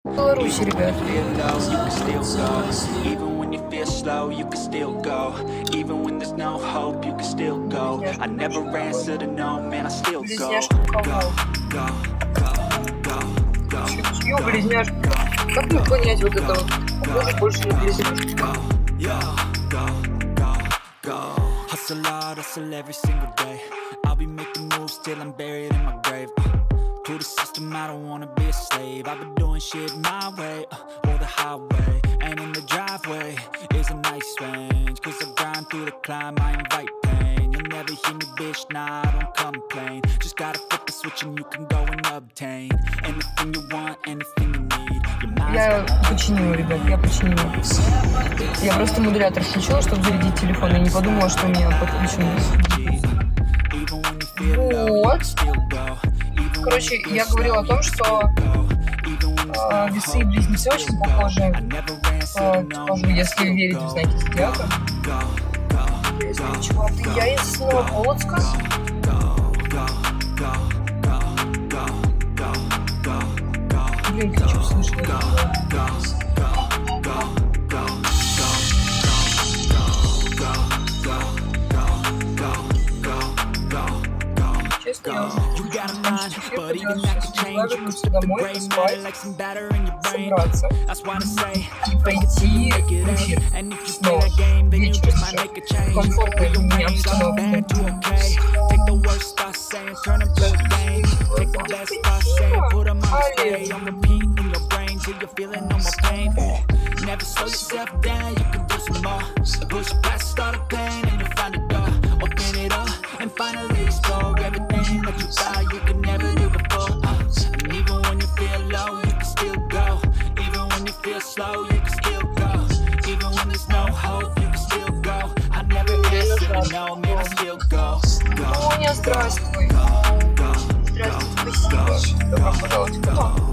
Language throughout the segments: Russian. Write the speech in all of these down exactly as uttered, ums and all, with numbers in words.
Беларуси, ребят. Slow, you can still go. Even when there's no hope, you can still go. I never answer to no, man, I still go. Go, go, go, go, go. Чё, близняшка? Как мне понять вот это вот? Похоже больше на близняшку. Hustle hard, hustle every single day. I'll be making moves till I'm buried in my grave. To the system, I don't wanna be a slave. I've been doing shit my way, uh, or the highway. And in the driveway is a nice range. Cause I grind through the climb, I invite pain. You'll never hear me, bitch, nah, I don't complain. Just gotta flip the switch and you can go and obtain anything you want, anything you need. Я починила, ребят, я починила. Я просто модулятор включила, чтобы зарядить телефон. Я не подумала, что у меня подключен. Вот. Короче, я говорила о том, что э, весы и близнецы очень похожи. Э, похожи, если верить в знаки зодиака. Чего ты? Я из Новополоцка. Блин, ты что слышишь? Честно, я уже домой, поспать, собраться и пойти в эфир снова вечером. Комфортная для меня обстановка. Never slow yourself down, you can do some more. Push past all the pain and you'll find a door. Open it up and finally explore everything that you thought you could never do before. uh, And even when you feel low, you can still go. Even when you feel slow, you can still go. Even when there's no hope, you can still go. I never answer to no, man, I still go. Моня, здравствуй. Здравствуй, спасибо. Добро пожаловать в дом.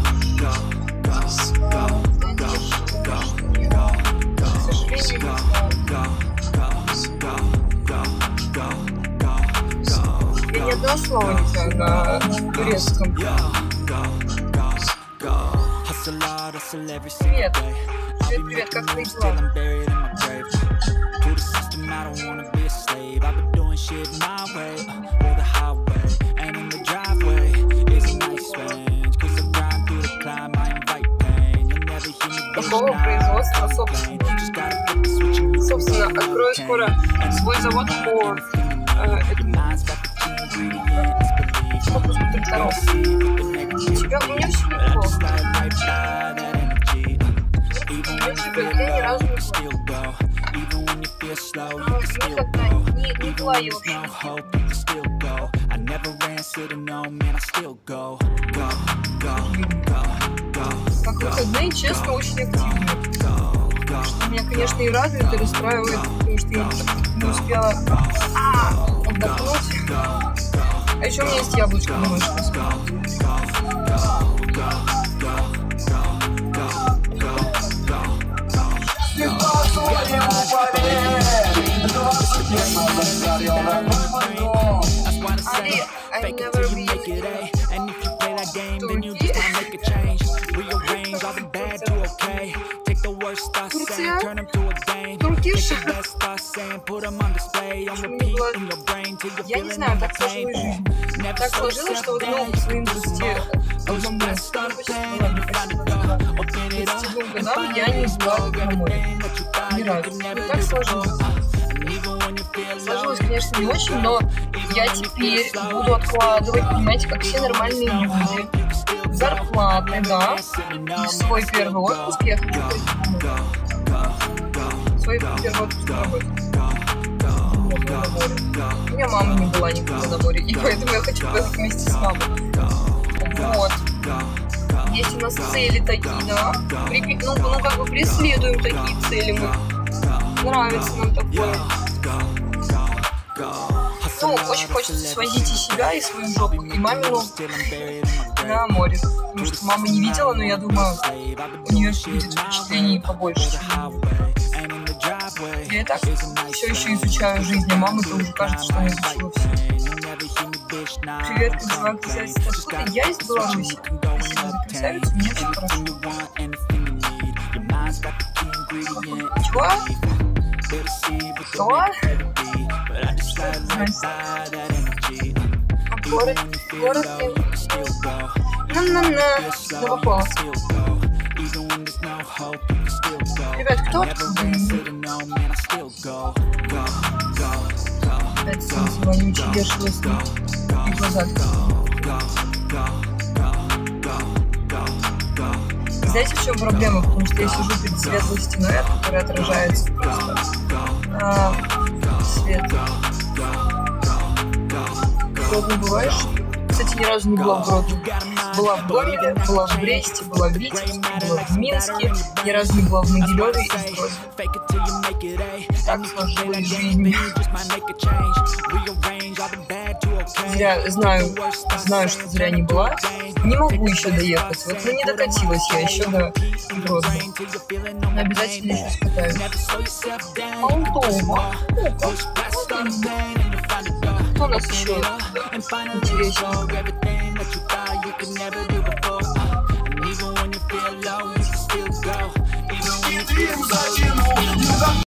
Я ни одного слова не знаю на турецком. Привет. Привет, привет, как твои дела? Какого производства, собственно? Собственно, открою скоро свой завод по э, выпуску тракторов. У тебя, у меня все неплохо. Я ни разу не была. Никогда не, не была я вообще. Как выходные, честно, очень активны. Что меня, конечно, и радует, и расстраивает, потому что я не успела а, отдохнуть. А еще у меня есть яблочко, думаю, что Ali, I never been Турция? Туркиш? Я не знаю, так сложилось жизнь. Так сложилось, что вот мы по своим двадцати одному годам я не была на море. Ни разу. И так сложилось. Сложилось, конечно, не очень, но я теперь буду откладывать, понимаете, как все нормальные люди, зарплаты, да, и свой первый отпуск я хочу пройти. Свой первый отпуск на работе. У меня мама не была никогда на море, и поэтому я хочу поехать вместе с мамой. Вот. Есть у нас цели такие, да. При, ну, ну, как бы преследуем такие цели мы. Нравится нам такое. Ну, очень хочется свозить и себя, и свою жопу, и мамину на море. Потому что мама не видела, но я думаю, у нее будет впечатлений побольше. Я и так все еще изучаю жизнь, а мамы-то уже кажется, что она изучила все. Привет, как красавица. Откуда я из Беларуси? Спасибо за красавицу, мне очень хорошо. Чего? Что? А город? Город где? На-на-на. Новополоц. Ребят, кто откуда? Опять солнце вонючее вешалось на глаза. Знаете, в чем проблема? Потому что я сижу перед светлой стеной, от которой отражается просто а, свет. Гродно бываешь? Кстати, ни разу не была в Гродно. Была в Гомеле, была в Бресте, была в Витебске, была в Минске. Ни разу не была в Могилеве и в Гродно. Так сложилась жизнь. Зря, знаю, знаю, что зря не была. Не могу еще доехать. Вот, ну не докатилась я еще до Гродно. Но обязательно еще скатаюсь. Алтова. Кто у нас еще интереснее?